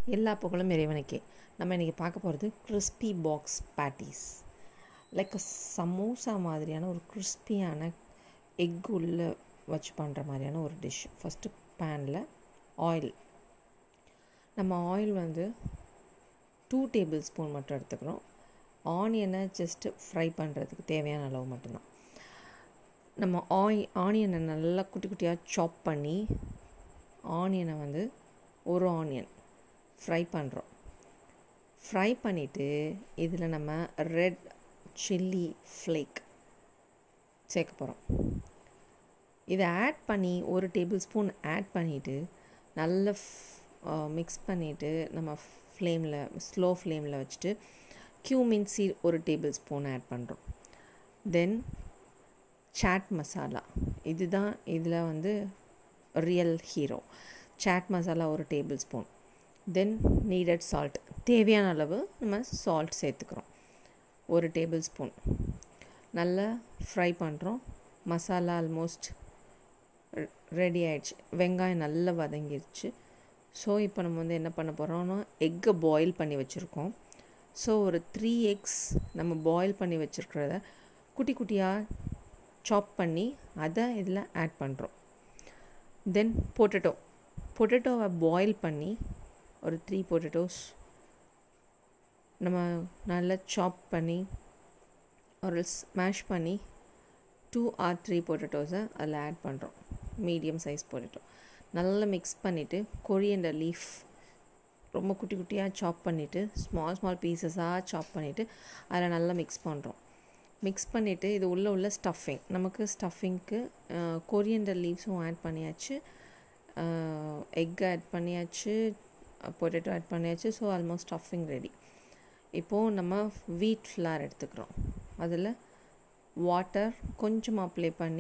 எல்லா புகழும் இறைவனுக்கே. நம்ம இன்றைக்கி பார்க்க போகிறது crispy box patties. Like samosa மாதிரியான ஒரு கிறிஸ்பியான எக் உள்ளே வச்சு பண்ணுற மாதிரியான ஒரு டிஷ். ஃபஸ்ட்டு பேனில் ஆயில், நம்ம ஆயில் 2 டேபிள் ஸ்பூன் மட்டும் எடுத்துக்கிறோம். ஆனியனை ஜஸ்ட்டு ஃப்ரை பண்ணுறதுக்கு தேவையான அளவு மட்டும்தான். நம்ம ஆனியனை நல்லா குட்டி குட்டியாக சாப் பண்ணி ஆனியனை ஒரு ஆனியன் ஃப்ரை பண்ணுறோம். ஃப்ரை பண்ணிவிட்டு இதில் நம்ம ரெட் சில்லி ஃப்ளேக் சேர்க்க போகிறோம். இதை ஆட் பண்ணி ஒரு டேபிள் ஸ்பூன் ஆட் பண்ணிவிட்டு நல்லா மிக்ஸ் பண்ணிவிட்டு நம்ம ஸ்லோ ஃப்ளேமில் வச்சுட்டு கியூமின் சீட் ஒரு டேபிள் ஸ்பூன் ஆட் பண்ணுறோம். தென் சாட் மசாலா, இதுதான் இதில் ரியல் ஹீரோ. சாட் மசாலா ஒரு tablespoon. Then needed salt, தேவையான அளவு நம்ம சால்ட் சேர்த்துக்கிறோம், ஒரு டேபிள் ஸ்பூன். நல்லா ஃப்ரை பண்ணுறோம். மசாலா ஆல்மோஸ்ட் ரெடி ஆகிடுச்சு. வெங்காயம் நல்லா வதங்கிடுச்சு. ஸோ இப்போ நம்ம என்ன பண்ண போகிறோம்னா எக்கை பாயில் பண்ணி வச்சுருக்கோம். ஸோ ஒரு 3 எக்ஸ் நம்ம பாயில் பண்ணி வச்சுருக்கிறத குட்டி குட்டியாக சாப் பண்ணி அதை இதில் ஆட் பண்ணுறோம். தென் பொட்டேட்டோவை பாயில் பண்ணி ஒரு 3 பொட்டேட்டோஸ் நம்ம நல்லா சாப் பண்ணி ஒரு ஸ்மாஷ் பண்ணி 2 or 3 பொட்டேட்டோஸை அதில் ஆட் பண்ணுறோம். மீடியம் சைஸ் பொட்டேட்டோ நல்லா மிக்ஸ் பண்ணிவிட்டு கொரியண்டர் லீஃப் ரொம்ப குட்டி குட்டியாக சாப் பண்ணிவிட்டு ஸ்மால் பீசஸாக சாப் பண்ணிவிட்டு அதில் நல்லா மிக்ஸ் பண்ணுறோம். மிக்ஸ் பண்ணிவிட்டு இது உள்ள ஸ்டஃபிங், நமக்கு ஸ்டஃபிங்க்கு கொரியண்டர் லீவ்ஸும் ஆட் பண்ணியாச்சு, எக் ஆட் பண்ணியாச்சு, பொட்டேட்டோ ஆட் பண்ணியாச்சு. So almost stuffing ready. இப்போது நம்ம வீட் ஃப்ளார் எடுத்துக்கிறோம். அதில் வாட்டர் கொஞ்சம் அப்ளை பண்ணி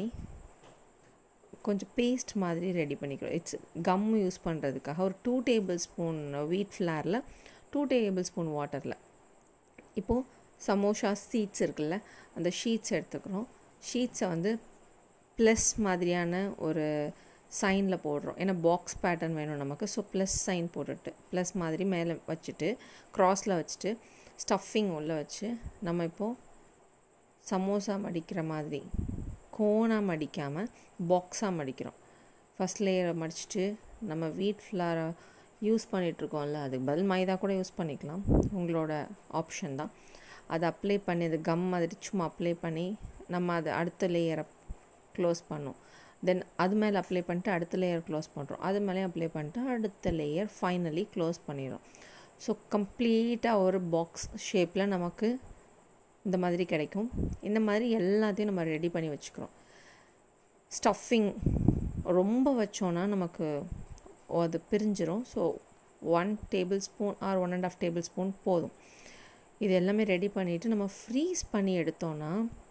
கொஞ்சம் பேஸ்ட் மாதிரி ரெடி பண்ணிக்கிறோம். இட்ஸ் கம் யூஸ் பண்ணுறதுக்காக ஒரு 2 டேபிள் ஸ்பூன் வீட் ஃப்ளாரில் 2 டேபிள் ஸ்பூன் வாட்டரில். இப்போது சமோசா ஷீட்ஸ் இருக்குல்ல, அந்த ஷீட்ஸ் எடுத்துக்கிறோம். ஷீட்ஸை ப்ளஸ் மாதிரியான ஒரு சைனில் போடுறோம். ஏன்னா பாக்ஸ் பேட்டர்ன் வேணும் நமக்கு. ஸோ ப்ளஸ் சைன் போட்டுட்டு ப்ளஸ் மாதிரி மேலே வச்சுட்டு க்ராஸில் வச்சுட்டு ஸ்டஃபிங் உள்ளே வச்சு நம்ம இப்போது சமோசா மடிக்கிற மாதிரி கோனாக மடிக்காமல் பாக்ஸாக மடிக்கிறோம். ஃபஸ்ட் லேயரை மடிச்சுட்டு நம்ம வீட் ஃப்ளாரை யூஸ் பண்ணிகிட்ருக்கோம்ல, அதுக்கு பதில் மைதா கூட யூஸ் பண்ணிக்கலாம், உங்களோட ஆப்ஷன் தான். அதை அப்ளை பண்ணி அது கம் மாதிரி சும்மா அப்ளை பண்ணி நம்ம அதை அடுத்த லேயரை க்ளோஸ் பண்ணோம். தென் அது மேலே அப்ளை பண்ணிட்டு அடுத்த லேயர் க்ளோஸ் பண்ணுறோம். அது மேலே அப்ளை பண்ணிட்டு அடுத்த லேயர் ஃபைனலி க்ளோஸ் பண்ணிடுறோம். ஸோ கம்ப்ளீட்டாக ஒரு பாக்ஸ் ஷேப்பில் நமக்கு இந்த மாதிரி கிடைக்கும். இந்த மாதிரி எல்லாத்தையும் நம்ம ரெடி பண்ணி வச்சுக்கிறோம். ஸ்டஃபிங் ரொம்ப வச்சோன்னா நமக்கு அது பிரிஞ்சிடும். So 1 tablespoon or 1.5 tablespoon போதும். இது எல்லாமே ரெடி பண்ணிவிட்டு நம்ம ஃப்ரீஸ் பண்ணி எடுத்தோன்னா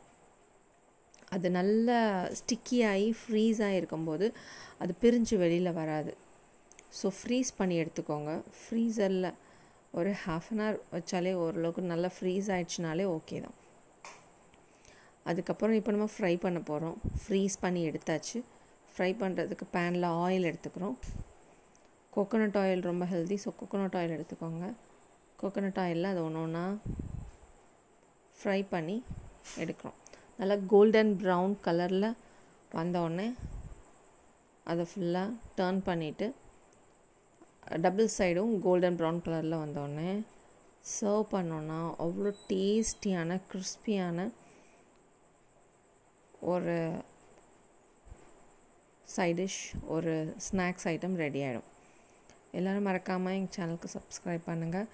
அது நல்லா ஸ்டிக்கியாகி ஃப்ரீஸாக இருக்கும்போது அது பிரிஞ்சு வெளியில் வராது. ஸோ ஃப்ரீஸ் பண்ணி எடுத்துக்கோங்க. ஃப்ரீசரில் ஒரு 1/2 an hour வச்சாலே ஓரளவுக்கு நல்லா ஃப்ரீஸ் ஆகிடுச்சினாலே ஓகே தான். அதுக்கப்புறம் இப்போ நம்ம ஃப்ரை பண்ண போகிறோம். ஃப்ரீஸ் பண்ணி எடுத்தாச்சு. ஃப்ரை பண்ணுறதுக்கு பேனில் ஆயில் எடுத்துக்கிறோம். கோகோனட் ஆயில் ரொம்ப ஹெல்தி. ஸோ கோகோனட் ஆயில் எடுத்துக்கோங்க. கோகோனட் ஆயிலில் அதை ஒன்றா ஃப்ரை பண்ணி எடுக்கிறோம். நல்லா கோல்டன் ப்ரௌன் கலரில் வந்தோடனே அதை ஃபுல்லாக டர்ன் பண்ணிவிட்டு டபுள் சைடும் கோல்டன் ப்ரௌன் கலரில் வந்தோடனே சர்வ் பண்ணோன்னா அவ்வளோ டேஸ்டியான கிறிஸ்பியான ஒரு சைட் டிஷ், ஒரு ஸ்நாக்ஸ் ஐட்டம் ரெடி ஆகிடும். எல்லோரும் மறக்காமல் எங்கள் சேனலுக்கு சப்ஸ்கிரைப் பண்ணுங்கள்.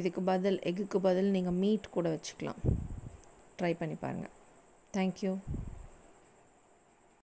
எக்குக்கு பதில் நீங்கள் மீட் கூட வச்சுக்கலாம். ட்ரை பண்ணி பாருங்கள். Thank you.